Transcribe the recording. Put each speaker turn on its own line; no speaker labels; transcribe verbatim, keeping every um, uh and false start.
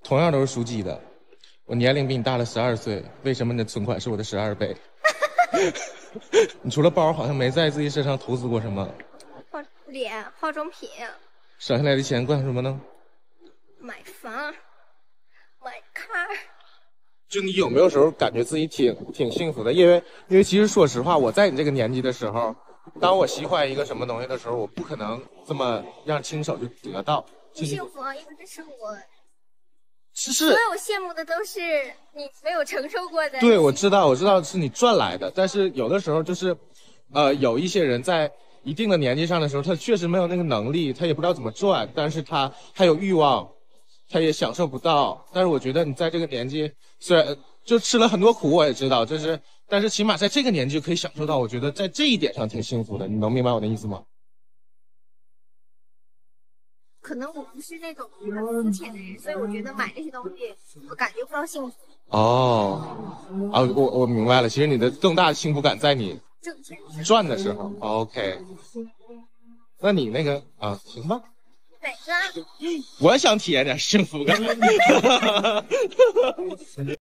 同样都是属鸡的，我年龄比你大了十二岁，为什么你的存款是我的十二倍？你除了包，好像没在自己身上投资过什么。
化脸、化妆品，
省下来的钱干什么呢？
买房、买 car。
就你有没有时候感觉自己挺挺幸福的？因为因为其实说实话，我在你这个年纪的时候，当我喜欢一个什么东西的时候，我不可能这么让亲手就得到。
不幸福啊，因为这是我。
是是，
所有羡慕的都是你没有承受过的。
对，我知道，我知道是你赚来的，但是有的时候就是，呃，有一些人在一定的年纪上的时候，他确实没有那个能力，他也不知道怎么赚，但是他他有欲望，他也享受不到。但是我觉得你在这个年纪，虽然就吃了很多苦，我也知道，就是，但是起码在这个年纪就可以享受到，我觉得在这一点上挺幸福的。你能明白我的意思吗？
可能我不是那种肤浅的人，所以我觉得买这些东西我感觉不到幸福。
哦，啊，我我明白了，其实你的更大的幸福感在你
挣钱
赚的时候。OK， 那你那个啊，行吧。
哪个？
我想体验点幸福感。